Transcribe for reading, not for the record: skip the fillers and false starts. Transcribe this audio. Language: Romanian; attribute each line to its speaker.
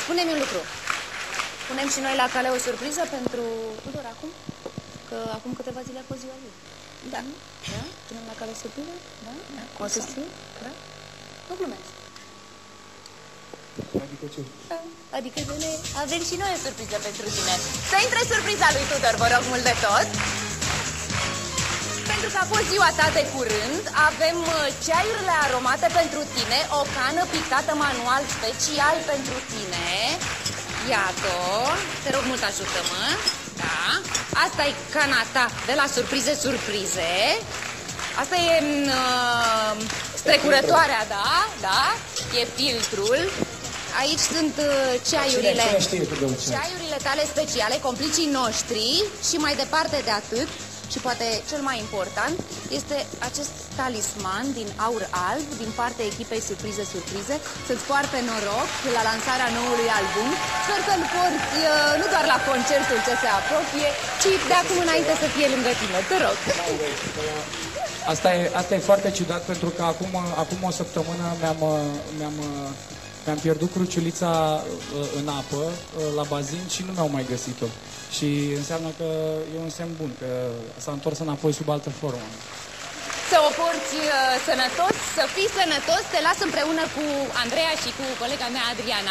Speaker 1: spune-mi un lucru. Punem și noi la cale o surpriză pentru Tudor acum? Că acum câteva zile a fost ziua lui. Da. Da? Punem la cale o surpriză? Da? O să știu? Da? Nu glumesc.
Speaker 2: Adică ce?
Speaker 1: Adică avem și noi o surpriză pentru tine. Să intre surpriza lui Tudor, vă rog mult de tot. Pentru că a fost ziua ta de curând, avem ceaiurile aromate pentru tine, o cană pictată manual special pentru tine. Iată, te rog mult, ajută-mă. Da. Asta e cana ta de la surprize. Asta e strecurătoarea, da, da. E filtrul. Aici sunt ceaiurile. Ceaiurile tale speciale, complicii noștri. Și mai departe de atât, și poate cel mai important, este acest talisman din aur alb din partea echipei Surprize. Să-ți poarte noroc la lansarea noului album. Sper să-l porți nu doar la concertul ce se apropie, ci de acum înainte să fie lângă tine. Te rog.
Speaker 2: Asta e foarte ciudat, pentru că acum o săptămână mi-am pierdut cruciulița în apă, la bazin, și nu mi-au mai găsit-o. Și înseamnă că e un semn bun, că s-a întors înapoi sub altă formă.
Speaker 1: Să o porți sănătos, să fii sănătos, te las împreună cu Andreea și cu colega mea Adriana.